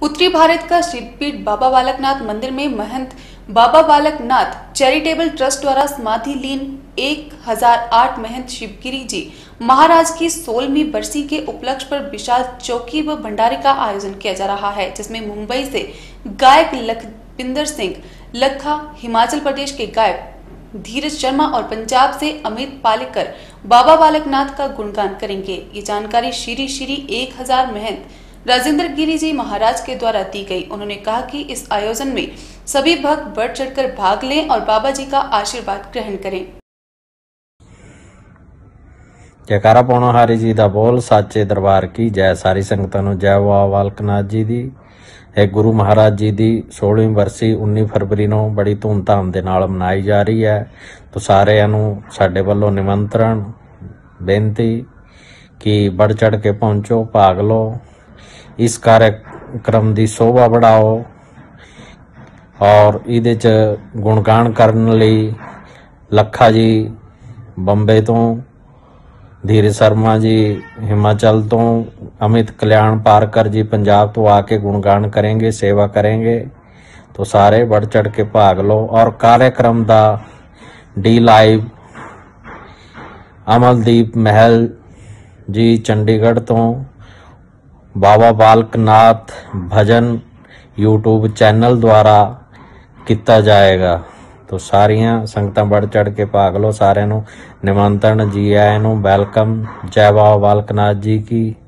उत्तरी भारत का सिद्धपीठ बाबा बालकनाथ मंदिर में महंत बाबा बालकनाथ चैरिटेबल ट्रस्ट द्वारा समाधि लीन 1008 महंत शिवगिरी जी महाराज की 16वीं बरसी के उपलक्ष्य पर विशाल चौकी व भंडारे का आयोजन किया जा रहा है, जिसमें मुंबई से गायक लखविंदर सिंह लखा, हिमाचल प्रदेश के गायक धीरज शर्मा और पंजाब से अमित पालेकर बाबा बालकनाथ का गुणगान करेंगे। ये जानकारी श्री श्री 1000 महंत राजेंद्र गिरी जी महाराज के द्वारा दी गई। उन्होंने कहा कि इस आयोजन में सभी भक्त बढ़ चढ़कर भाग लें और बाबा जी का आशीर्वाद ग्रहण करें। जयकारा पाउणा हारी जी दा बोल, साचे दरबार की जय। सारी संगतां नूं जय बाबा बालकनाथ जी दी। एक गुरु महाराज जी दी 16वीं बरसी 19 फरवरी नूं बड़ी धूमधाम दे नाल मनाई जा रही है। तो सारिआं नूं साडे वल्लों निमंत्रण, बेनती कि बढ़ चढ़ के पहुंचो, भाग लो, इस कार्यक्रम की शोभा बढ़ाओ। और इहदे च गुणगान करने लई लखा जी बंबे तो, धीरज शर्मा जी हिमाचल तो, अमित कल्याण पारकर जी पंजाब तो आके गुणगान करेंगे, सेवा करेंगे। तो सारे बढ़ चढ़ के भाग लो। और कार्यक्रम दा डी लाइव अमलदीप महल जी चंडीगढ़ तो बाबा बालकनाथ भजन यूट्यूब चैनल द्वारा किया जाएगा। तो सारियां संगतां बढ़ चढ़ के भाग लो। सारिआं नूं निमंत्रण, जी आए नूं, वेलकम। जय बाबा बालकनाथ जी की।